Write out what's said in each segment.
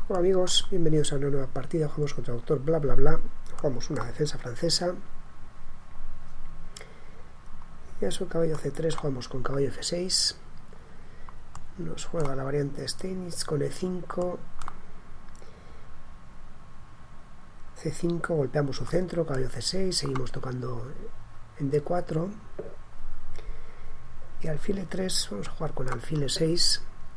Hola amigos, bienvenidos a una nueva partida. Jugamos contra Doctor Bla Bla Bla. Jugamos una defensa francesa. Y a su caballo C3 jugamos con caballo F6. Nos juega la variante Steinitz con E5. C5, golpeamos su centro, caballo C6, seguimos tocando en D4. Y alfil E3, vamos a jugar con alfil E6.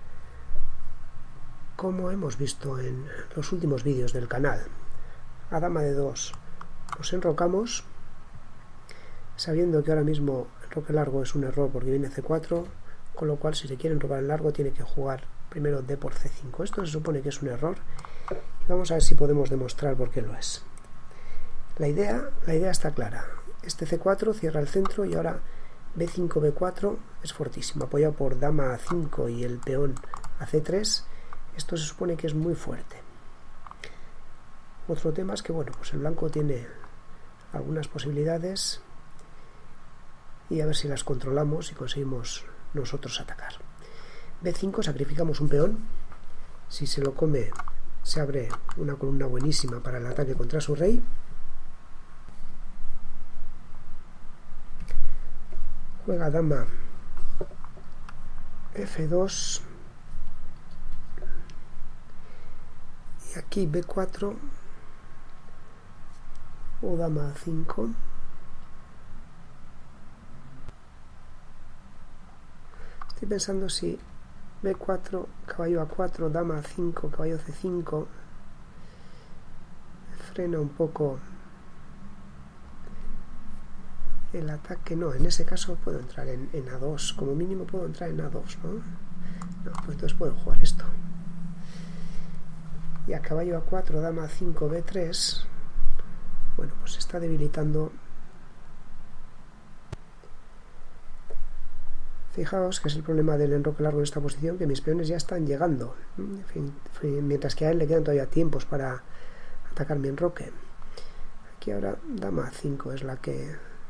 Como hemos visto en los últimos vídeos del canal, a dama de 2 nos enrocamos, sabiendo que ahora mismo enroque largo es un error porque viene C4, con lo cual si se quiere enrocar en largo tiene que jugar primero D por C5. Esto se supone que es un error y vamos a ver si podemos demostrar por qué lo es. La idea está clara. Este C4 cierra el centro y ahora B5, B4 es fortísimo, apoyado por dama A5 y el peón a C3. Esto se supone que es muy fuerte. Otro tema es que bueno, pues el blanco tiene algunas posibilidades y a ver si las controlamos y conseguimos nosotros atacar. B5, sacrificamos un peón. Si se lo come, se abre una columna buenísima para el ataque contra su rey. Juega dama F2. Y aquí B4 o dama A5. Estoy pensando si B4, caballo A4, dama A5, caballo C5 frena un poco el ataque. No, en ese caso puedo entrar en A2, como mínimo puedo entrar en A2, ¿no? No, pues entonces puedo jugar esto. Y a caballo A4, dama A5, B3, bueno, pues se está debilitando. Fijaos que es el problema del enroque largo en esta posición, que mis peones ya están llegando, en fin, mientras que a él le quedan todavía tiempos para atacar mi enroque. Aquí ahora dama A5 es la que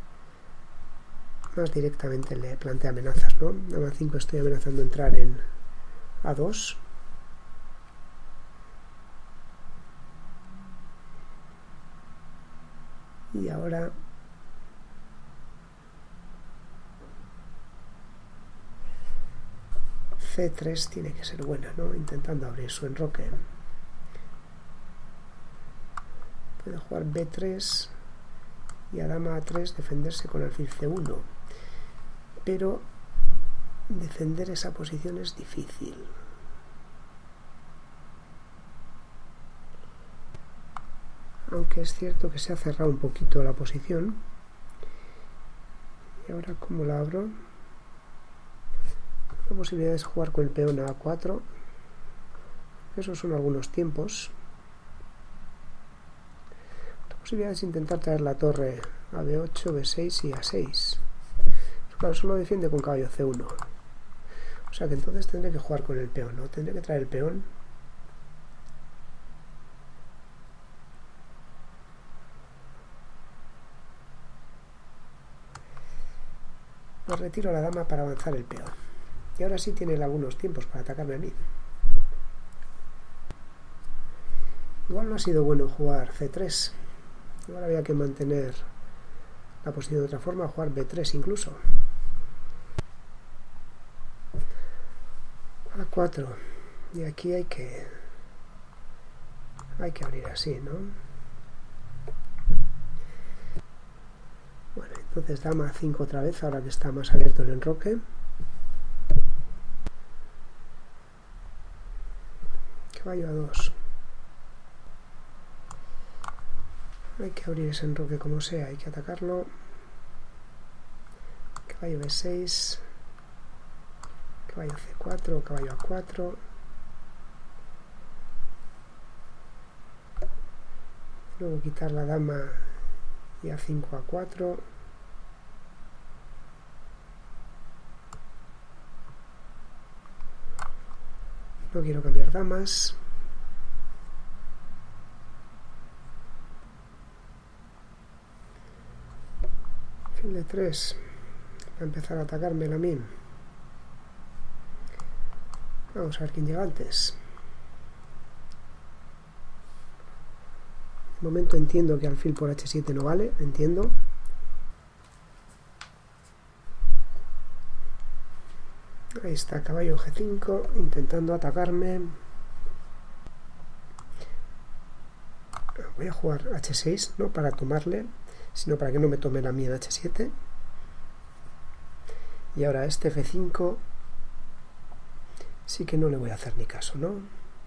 más directamente le plantea amenazas, ¿no? Dama A5 estoy amenazando entrar en A2. Y ahora C3 tiene que ser buena, ¿no? Intentando abrir su enroque. Puede jugar B3 y a dama A3 defenderse con alfil C1. Pero defender esa posición es difícil. Aunque es cierto que se ha cerrado un poquito la posición. Y ahora, ¿cómo la abro? La posibilidad es jugar con el peón a A4. Esos son algunos tiempos. La posibilidad es intentar traer la torre a B8, B6 y A6. Claro, solo defiende con caballo C1. O sea que entonces tendré que jugar con el peón, ¿no? Tendré que traer el peón. Me retiro a la dama para avanzar el peón. Y ahora sí tiene algunos tiempos para atacarme a mí. Igual no ha sido bueno jugar C3. Igual había que mantener la posición de otra forma, jugar B3 incluso. A4. Y aquí hay que abrir así, ¿no? Bueno, entonces dama A5 otra vez, ahora que está más abierto el enroque. Caballo A2. Hay que abrir ese enroque como sea, hay que atacarlo. Caballo B6. Caballo C4, caballo A4. Luego quitar la dama y A5, A4. No quiero cambiar damas. Alfil de 3. Va a empezar a atacarme a mí. Vamos a ver quién llega antes. De momento entiendo que alfil por h7 no vale, entiendo. Ahí está, caballo g5, intentando atacarme. Voy a jugar h6, no para tomarle, sino para que no me tome la mía en h7. Y ahora este f5 sí que no le voy a hacer ni caso, ¿no?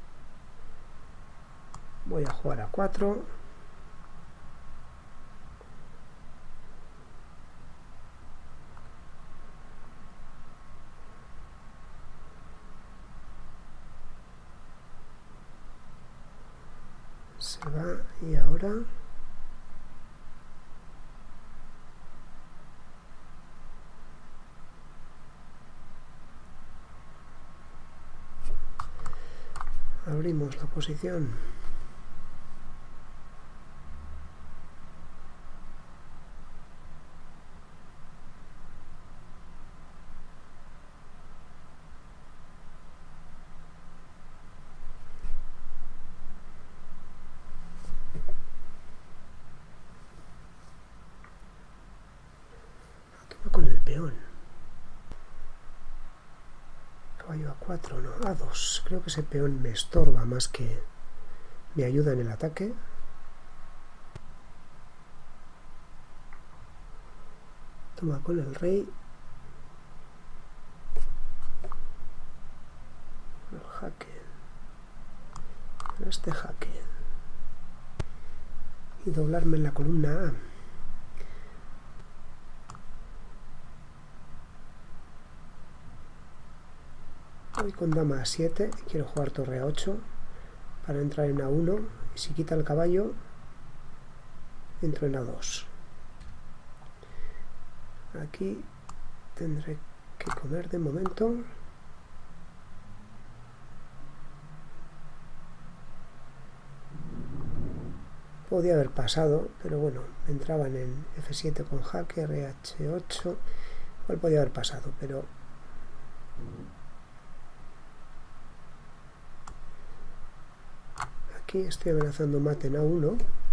Voy a jugar a 4. Se va y ahora abrimos la posición. Toma con el peón. Caballo a4, no, a2. Creo que ese peón me estorba más que me ayuda en el ataque. Toma con el rey. El jaque. Este jaque. Y doblarme en la columna A. Voy con dama a7, quiero jugar torre a8 para entrar en a1 y si quita el caballo entro en a2. Aquí tendré que comer de momento. Podía haber pasado, pero bueno, entraban en f7 con jaque, rh8, igual podía haber pasado, pero aquí estoy amenazando mate en a1.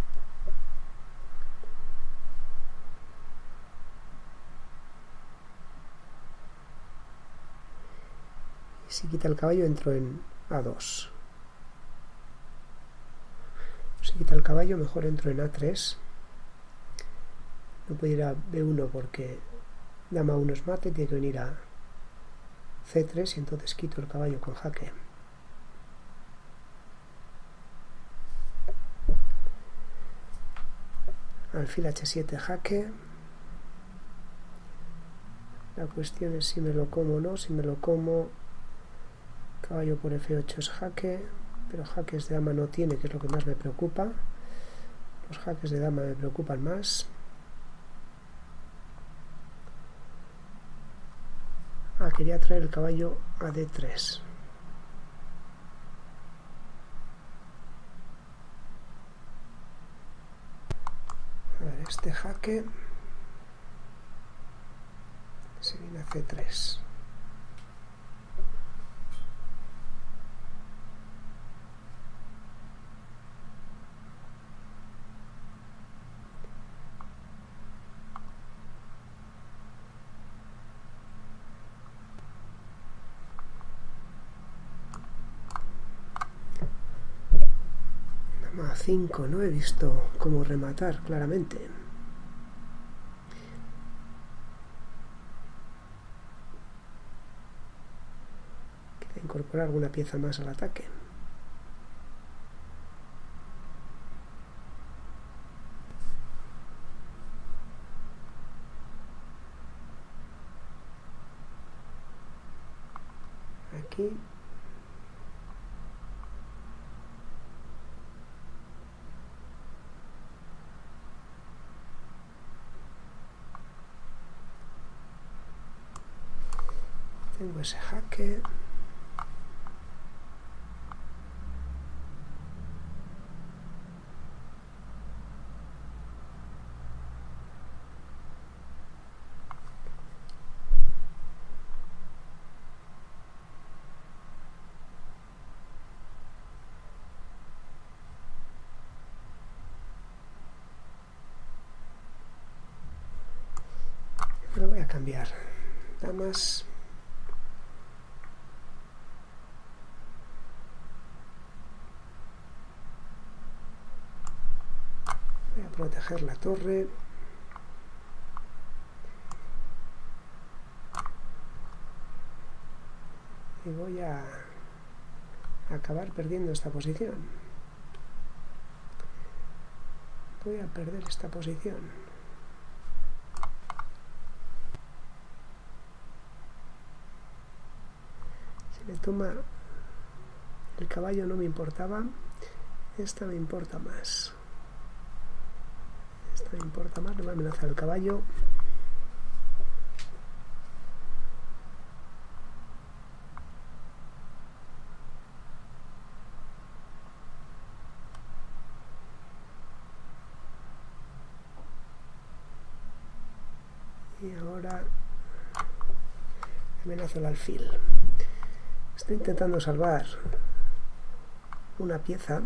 Y si quita el caballo entro en a2. Si quita el caballo mejor entro en a3. No puedo ir a b1 porque dama 1 es mate, tiene que venir a c3 y entonces quito el caballo con jaque. Alfil h7 jaque. La cuestión es si me lo como o no. Si me lo como, caballo por f8 es jaque, pero jaques de dama no tiene, que es lo que más me preocupa. Los jaques de dama me preocupan más. Quería traer el caballo a d3. A ver, este jaque se viene a c3. Dama a5, no he visto cómo rematar claramente. Quería incorporar alguna pieza más al ataque. Aquí tengo ese jaque. Pero voy a cambiar. Damas. Voy a proteger la torre. Y voy a acabar perdiendo esta posición. Voy a perder esta posición. Si me toma el caballo no me importaba. Esta me importa más. Esta me importa más. Le va a amenazar el caballo. Y ahora amenazo el alfil. Estoy intentando salvar una pieza.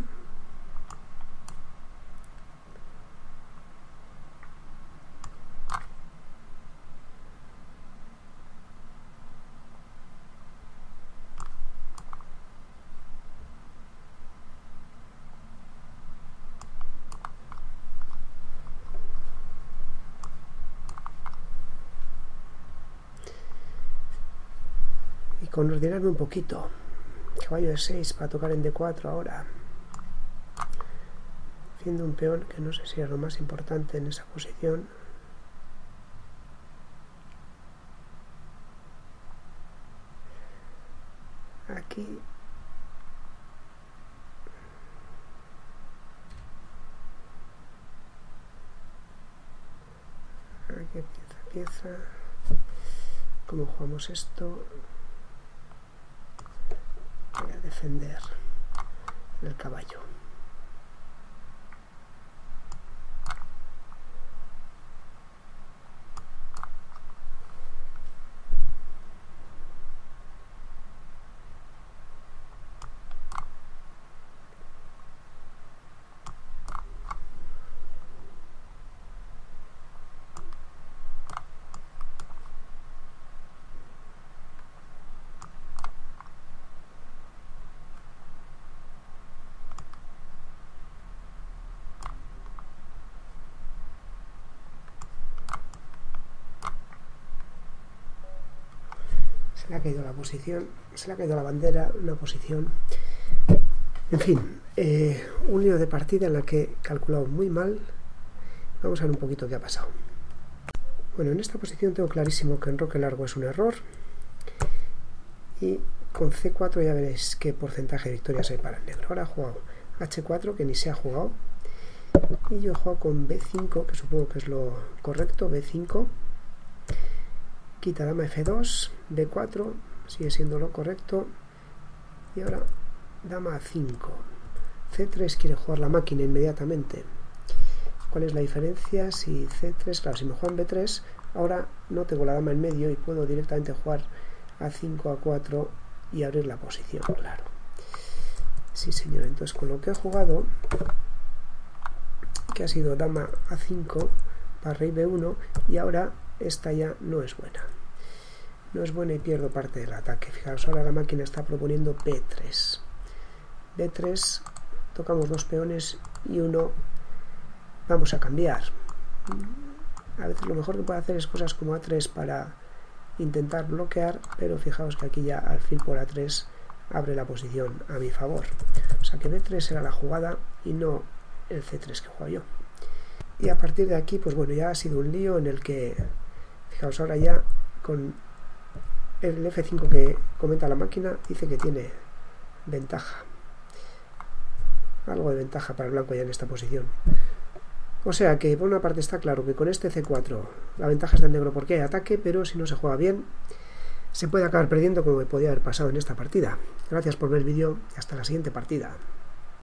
Coordinarme un poquito. Caballo de 6 para tocar en D4 ahora. Haciendo un peón que no sé si es lo más importante en esa posición. Aquí. Aquí pieza. ¿Cómo jugamos esto? Voy a defender el caballo. Se le ha caído la posición, se le ha caído la bandera, una posición. En fin, un lío de partida en la que he calculado muy mal. Vamos a ver un poquito qué ha pasado. Bueno, en esta posición tengo clarísimo que enroque largo es un error. Y con C4 ya veréis qué porcentaje de victorias hay para el negro. Ahora ha jugado H4, que ni se ha jugado. Y yo he jugado con B5, que supongo que es lo correcto, B5. Quita dama F2, B4, sigue siendo lo correcto. Y ahora dama A5. C3 quiere jugar la máquina inmediatamente. ¿Cuál es la diferencia? Si C3, claro, si me juegan B3, ahora no tengo la dama en medio y puedo directamente jugar A5, A4 y abrir la posición, claro. Sí, señor. Entonces, con lo que he jugado, que ha sido dama A5 para rey B1, y ahora esta ya no es buena. No es buena y pierdo parte del ataque. Fijaros, ahora la máquina está proponiendo B3. B3, tocamos dos peones y uno. Vamos a cambiar. A veces lo mejor que puedo hacer es cosas como A3 para intentar bloquear, pero fijaos que aquí ya alfil por A3 abre la posición a mi favor. O sea que B3 era la jugada y no el C3 que juego yo. Y a partir de aquí, pues bueno, ya ha sido un lío en el que, fijaos, ahora ya con el F5 que comenta la máquina, dice que tiene ventaja. Algo de ventaja para el blanco ya en esta posición. O sea que por una parte está claro que con este C4 la ventaja es del negro porque hay ataque, pero si no se juega bien se puede acabar perdiendo como me podía haber pasado en esta partida. Gracias por ver el vídeo y hasta la siguiente partida.